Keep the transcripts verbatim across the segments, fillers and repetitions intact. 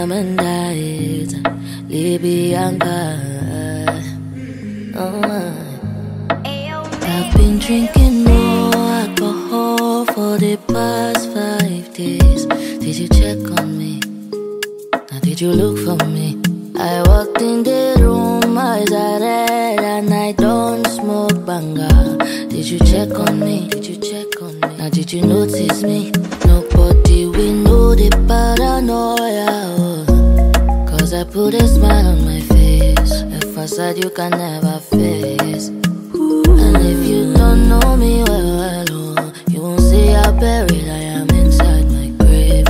Bamenda is Libianca. Oh, I've been drinking more alcohol for the past five days. Did you check on me? Now did you look for me? I walked in the room, eyes are red, and I don't smoke banga. Did you check on me? Did you check on me? Now did you notice me? Nobody will know the paranoia, oh. Cause I put a smile on my face, a facade you can never face. And if you don't know me well, well, oh, you won't see how buried I am inside my grave.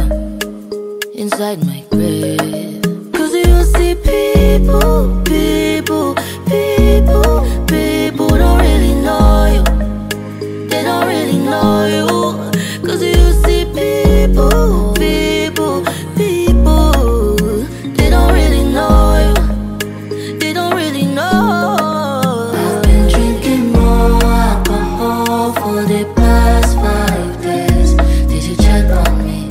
Inside my grave. Cause you see people, people, people, people don't really know you. They don't really know you. Cause you see people, people, people, they don't really know you. They don't really know. I've been drinking more alcohol for the past five days. Did you check on me?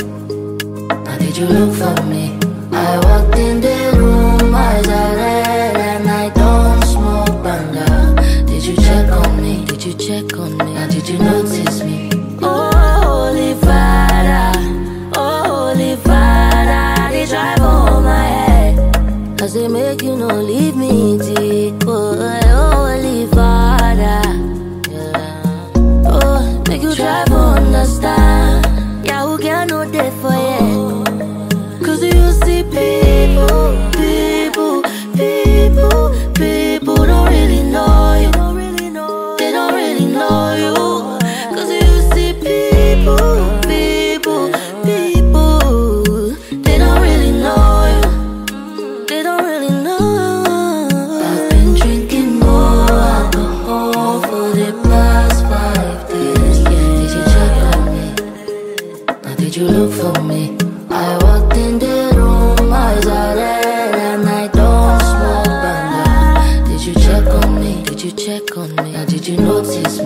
Or did you look for me? I walked in the room, eyes are red, and I don't smoke banga. Did you check on me? Did you check on me? Or did you notice me? Oh, holy Father, oh, holy Father, they drive on my head. Cause they make you no leave me deep. Oh, holy Father, yeah. Oh, make you try to understand. Yeah, who can know that for you? Cause you see people, people, people, people don't really know you. They don't really know you. Cause you see people, people, people, they don't really know you. They don't really know. I've been drinking more alcohol for the past five days. Did you check on me? Or did you look for me? I walked in the room, eyes are red, and I don't smoke banga. Did you check on me? Did you check on me? Or did you notice me?